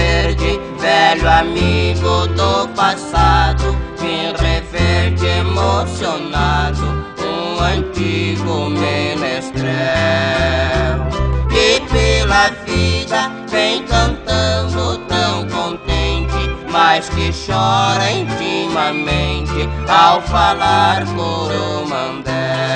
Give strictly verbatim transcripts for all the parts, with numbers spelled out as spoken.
verde, velho amigo do passado, vim rever de emocionado um antigo menestrel. E pela vida vem cantando tão contente, mas que chora intimamente ao falar Coromandel.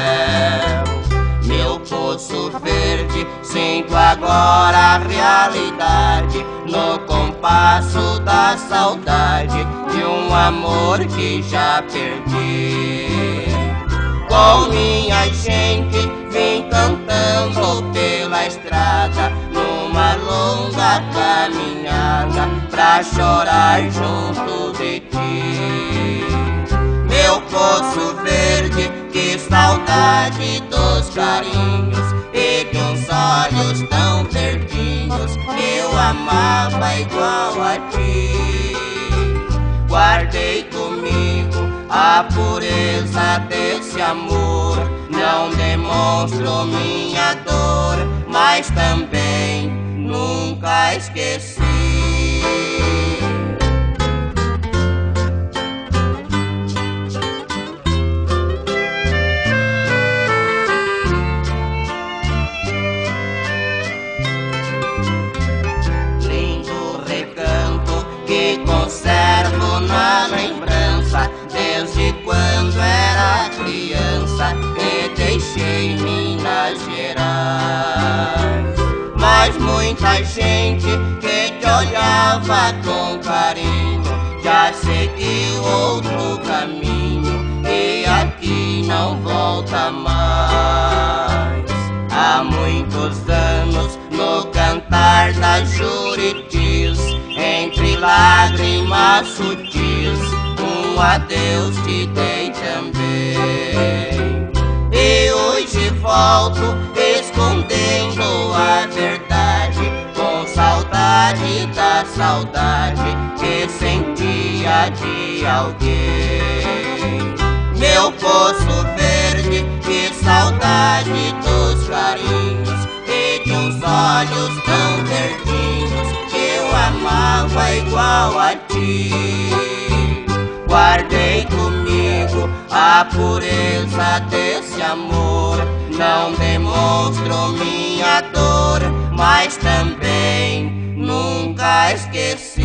Meu poço verde, sinto agora a realidade no compasso da saudade de um amor que já perdi. Com minha gente vim cantando pela estrada numa longa caminhada pra chorar junto de ti. Meu poço verde, que saudade dos carinhos e de uns olhos tão verdinhos que eu amava igual a ti. Guardei comigo a pureza desse amor, não demonstro minha dor, mas também nunca esqueci. Que conservo na lembrança desde quando era criança e deixei Minas Gerais. Mas muita gente que te olhava com carinho já seguiu outro caminho e aqui não volta mais. Há muitos anos no cantar das Juritis, entre lágrimas sutis, um adeus te dei também. E hoje volto escondendo a verdade, com saudade da saudade que sentia de alguém. Meu poço verde, que saudade dos carinhos e de uns olhos tão verdinhos que eu amava igual a ti. Guardei comigo a pureza desse amor, não demonstro minha dor, mas também nunca esqueci.